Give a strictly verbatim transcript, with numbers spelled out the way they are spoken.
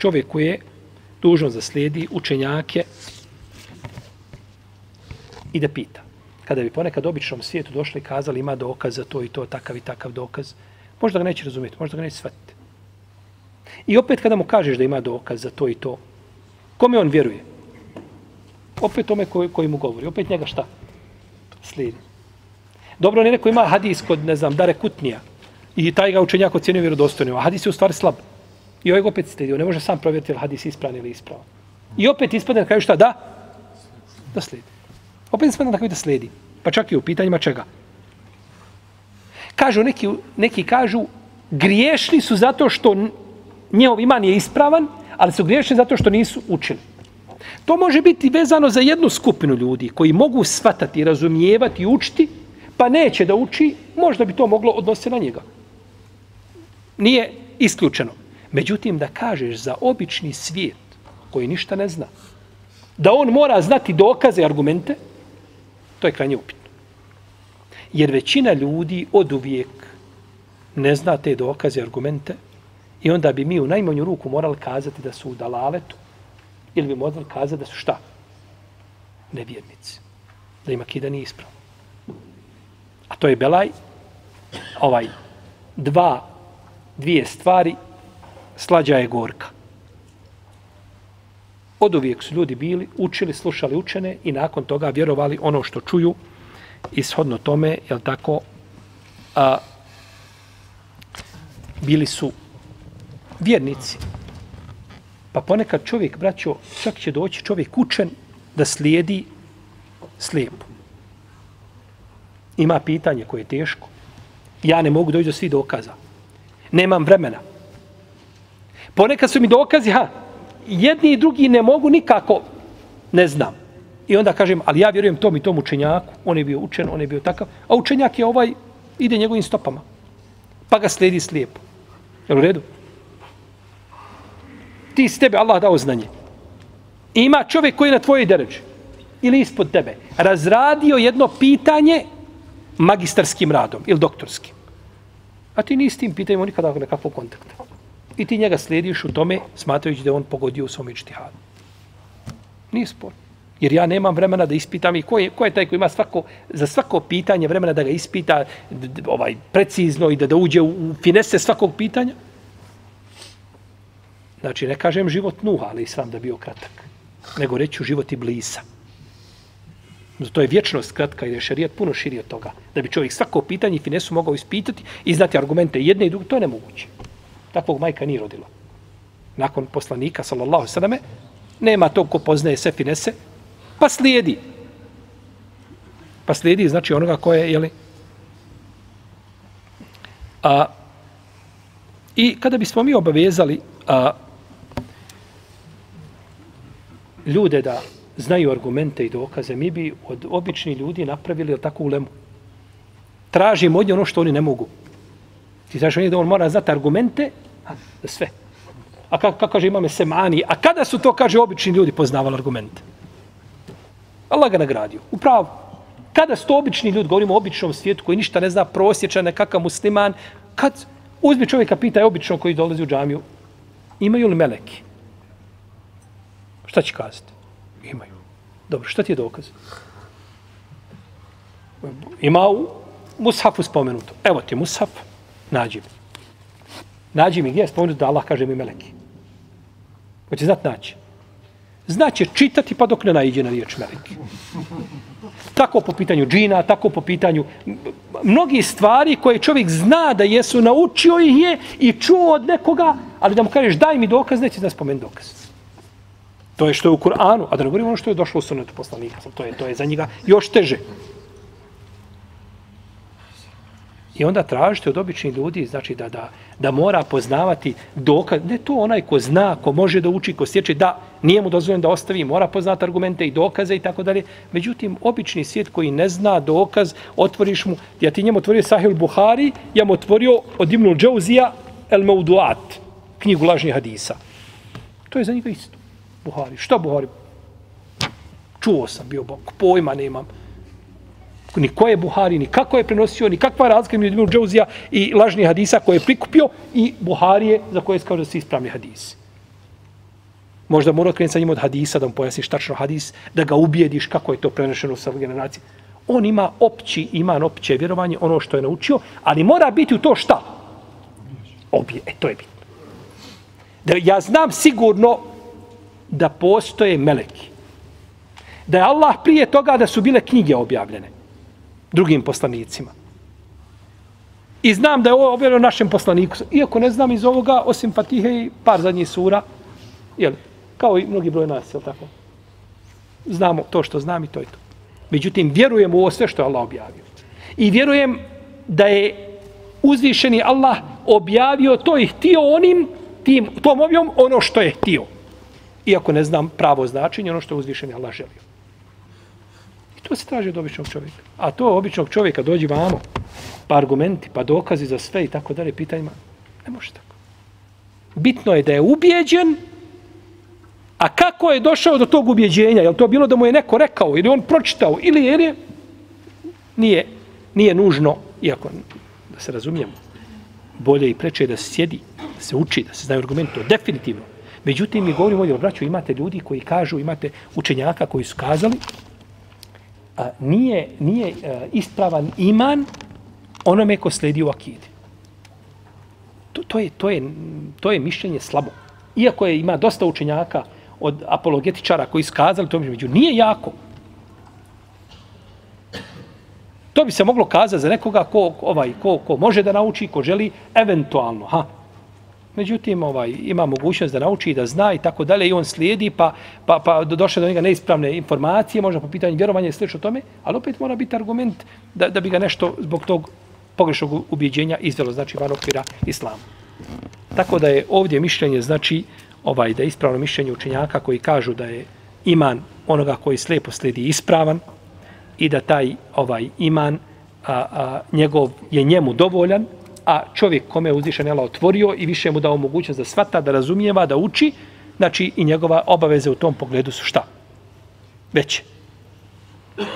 čovjek koji je dužno da slijedi učenjake i da pita. Kada bi ponekad običnom svijetu došli i kazali ima dokaz za to i to, takav i takav dokaz, možda ga neće razumjeti, možda ga neće shvatiti. I opet kada mu kažeš da ima dokaz za to i to, kome on vjeruje? Opet tome koji, koji mu govori. Opet njega šta? Slijedi. Dobro, ne neko ima hadis kod, ne znam, Dare Kutnija i taj ga učenjak ocjenio vjerodostojnim, a hadis je u stvari slab. I ovaj ga opet slijedi. On ne može sam provjeriti ili hadis ispravan ili ispravan. I opet ispadne da kažu šta? Da? Da slijedi. Opet ispadne da kažu da slijedi. Pa čak i u pitanjima čega? Kažu, neki, neki kažu, griješni su zato što njihov iman je ispravan, ali su griješni zato što nisu učili. To može biti vezano za jednu skupinu ljudi koji mogu shvatati, razumijevati i učiti, pa neće da uči, možda bi to moglo odnositi na njega. Nije isključeno. Međutim, da kažeš za obični svijet koji ništa ne zna, da on mora znati dokaze i argumente, to je krajnje upitno. Jer većina ljudi od uvijek ne zna te dokaze i argumente i onda bi mi u najmanju ruku morali kazati da su u dalaletu ili bi morali kazati da su šta? Nevjernici. Da ima kida nije ispravno. A to je belaj, ovaj, dva, dvije stvari, slađa je gorka. Od uvijek su ljudi bili, učili, slušali učene i nakon toga vjerovali ono što čuju i shodno tome, jel tako, a, bili su vjernici. Pa ponekad čovjek, braćo, čak će doći čovjek učen da slijedi slijepo. Ima pitanje koje je teško. Ja ne mogu doći do svih dokaza. Nemam vremena. Ponekad su mi dokazi, ha, jedni i drugi ne mogu nikako, ne znam. I onda kažem, ali ja vjerujem tom i tom učenjaku, on je bio učen, on je bio takav, a učenjak je ovaj, ide njegovim stopama. Pa ga slijedi slijepo. Jel u redu? Ti s tebe Allah dao znanje. I ima čovjek koji je na tvojoj deređi ili ispod tebe razradio jedno pitanje magistarskim radom ili doktorskim. A ti nisi s tim pitanjima nikada nekakvog kontakta. I ti njega slijediš u tome smatrajući da je on pogodio u svom ičtihadu. Nije spor. Jer ja nemam vremena da ispitam i ko je, ko je taj koji ima svako, za svako pitanje vremena da ga ispita d, d, ovaj, precizno i da, da uđe u, u finese svakog pitanja. Znači, ne kažem život Nuha, ali islam da bio kratak. Nego reću život Iblisa. To je vječnost kratka i da je šerijat puno širi od toga. Da bi čovjek svako pitanje i finesu mogao ispitati i znati argumente jedne i druge, to je nemoguće. Takvog majka nije rodila. Nakon poslanika, sallallahu sallame, nema tog ko poznaje sve finese, pa slijedi. Pa slijedi, znači onoga koje je, jeli? A, I kada bismo mi obavezali a, ljude da znaju argumente i dokaze, mi bi od običnih ljudi napravili tako ulemu. Tražimo od nje ono što oni ne mogu. Ti znaš da on mora znati argumente, a sve. A kako, kako kaže imame Semani, a kada su to, kaže, obični ljudi poznavali argumente? Allah ga nagradio. Upravo. Kada su to obični ljudi, govorimo o običnom svijetu koji ništa ne zna, prosječan, nekakav musliman, kad uzmi čovjeka, pita je obično koji dolazi u džamiju, imaju li meleki? Šta će kazati? Imaju. Dobro, šta ti je dokaz? Ima u Mushafu spomenuto. Evo ti Mushaf, nađi mi. Nađi mi gdje je spomenuto da Allah kaže mi meleki. Hoće znati naći. Znači čitati pa dok ne naiđe na riječ meleki. Tako po pitanju džina, tako po pitanju mnogi stvari koje čovjek zna da jesu, naučio ih je i čuo od nekoga, ali da mu kažeš daj mi dokaz, neće da spomeni dokaz. To je što je u Kur'anu, a da ne govorimo ono što je došlo u sunnetu poslanika. To je, to je za njega još teže. I onda tražite od običnih ljudi, znači da, da, da mora poznavati dokaz. Ne to onaj ko zna, ko može da uči, ko sjeće, da nije mu dozvoljeno da ostavi, mora poznati argumente i dokaze i tako dalje. Međutim, obični svijet koji ne zna dokaz, otvoriš mu, ja ti njemu otvorio Sahih Buhari, ja mu otvorio od Ibnul Džauzija El Mauduat, knjigu lažnih hadisa. To je za njega isto. Buhari. Šta Buhari? Čuo sam, bio bok, pojma nemam. Ni ko je Buhari, ni kako je prenosio, ni kakva razlika između Ibnul Džauzija i lažnih hadisa koje je prikupio i Buharije za koje se kaže da su ispravni hadisi. Možda mora krenuti sa njim od hadisa, da mu pojasniš tačno hadis, da ga ubijediš kako je to prenešeno u svoj generaciji. On ima opći iman, opće vjerovanje, ono što je naučio, ali mora biti u to šta? Obje, e, to je bitno. Da ja znam sigurno da postoje meleki. Da je Allah prije toga da su bile knjige objavljene drugim poslanicima. I znam da je ovo objavljeno našem poslaniku. Iako ne znam iz ovoga, osim Fatihe i par zadnjih sura, jel, kao i mnogi broj nas, jel tako? Znamo to što znam i to je to. Međutim, vjerujem u ovo sve što je Allah objavio. I vjerujem da je uzvišeni Allah objavio to i htio onim, tim, tom objavom ono što je htio. Iako ne znam pravo značenje, ono što je uzvišeni Allah želio. I to se traži od običnog čovjeka. A to običnog čovjeka dođi vamo, pa argumenti, pa dokazi za sve i tako dalje, pitanjima, ne može tako. Bitno je da je ubijeđen, a kako je došao do tog ubjeđenja? Je li to bilo da mu je neko rekao ili on pročitao ili jer je? Nije, nije nužno, iako da se razumijemo, bolje i preče je da se sjedi, da se uči, da se znaju argumenti, to definitivno. Međutim, mi govorimo ovdje o braću, imate ljudi koji kažu, imate učenjaka koji su kazali, a, nije, nije a, ispravan iman onome ko sledi u akidi. To, to, je, to, je, to je mišljenje slabo. Iako je, ima dosta učenjaka od apologetičara koji su kazali, to među nije jako. To bi se moglo kazati za nekoga ko, ovaj, ko, ko može da nauči, ko želi eventualno. Ha. Međutim, ovaj, ima mogućnost da nauči i da zna i tako dalje i on slijedi, pa, pa, pa došle do njega neispravne informacije, možda po pitanju vjerovanja i slično tome, ali opet mora biti argument da, da bi ga nešto zbog tog pogrešnog ubjeđenja izvelo, znači van okvira islama. Tako da je ovdje mišljenje, znači, ovaj, da je ispravno mišljenje učenjaka koji kažu da je iman onoga koji slijepo slijedi ispravan i da taj ovaj iman a, a, njegov je njemu dovoljan, a čovjek kome je uzvišen Allah otvorio i više mu dao mogućnost da shvata, da razumijeva, da uči, znači i njegova obaveze u tom pogledu su šta? Veće.